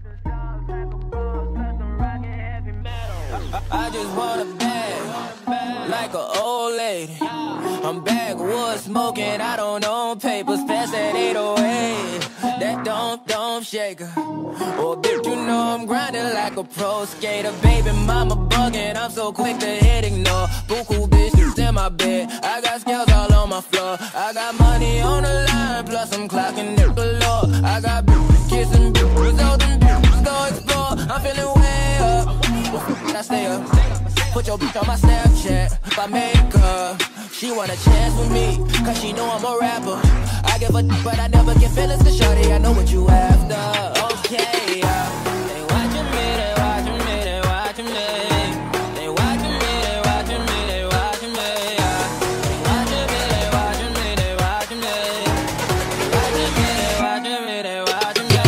I just want a bag, like an old lady. I'm backwoods smoking, I don't own papers, pass that 808. That don't shake her. Oh, bitch, you know I'm grinding like a pro skater. Baby mama bugging, I'm so quick to hit ignore. Buku bitches in my bed, I got scales all on my floor. I got money on the line, plus I'm clocking it galore. I got bitches kissing bitches, all them bitches go explore. I'm feeling way up, I stay up. Put your bitch on my Snapchat, if I make her. She want a chance with me, cause she know I'm a rapper. I give a but I never get feelings to shorty, I know what you after. Okay, they watching me, they watching me, they watching me. They watching me, they watching me, they watching me. They watching me, they watching me, they watching me. They watching me, they watching me, they watching me.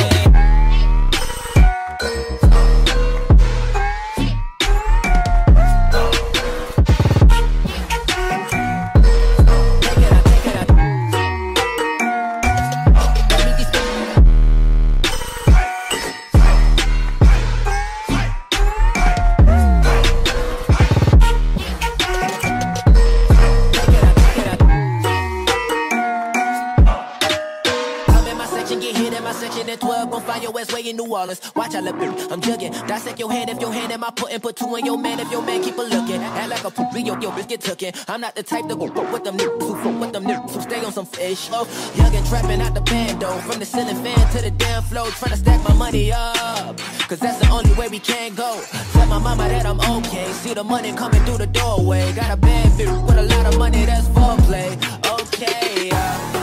In New Orleans, watch I look. I'm jugging, dissect your hand if your hand am I putting, put two in your man if your man keep a looking. Act like a poopy, yo bitch get tookin'. I'm not the type to go fuck with them niggas who fuck with them niggas who stay on some fish. Oh, young and trapping out the bando, from the ceiling fan to the damn floor, trying to stack my money up, cause that's the only way we can go. Tell my mama that I'm okay, see the money coming through the doorway. Got a bad bitch with a lot of money, that's foreplay. Okay,